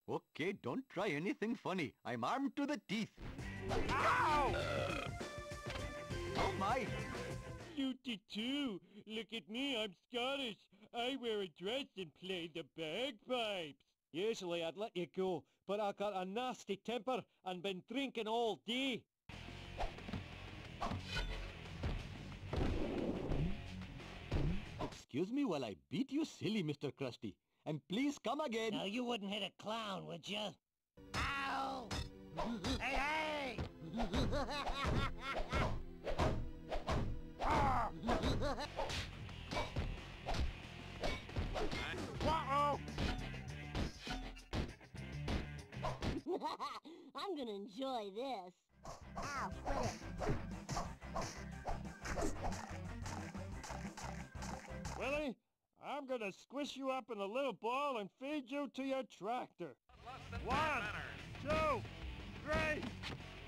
Okay, don't try anything funny. I'm armed to the teeth. Ow! Oh my! You did too. Look at me, I'm Scottish. I wear a dress and play the bagpipes. Usually I'd let you go, but I got a nasty temper and been drinking all day. Excuse me while I beat you silly, Mr. Krusty. And please come again. Now you wouldn't hit a clown, would you? Ow! Hey, hey! Uh-oh! I'm gonna enjoy this. Ow, quit it. Willie, I'm gonna squish you up in a little ball and feed you to your tractor. 1, 2, 3...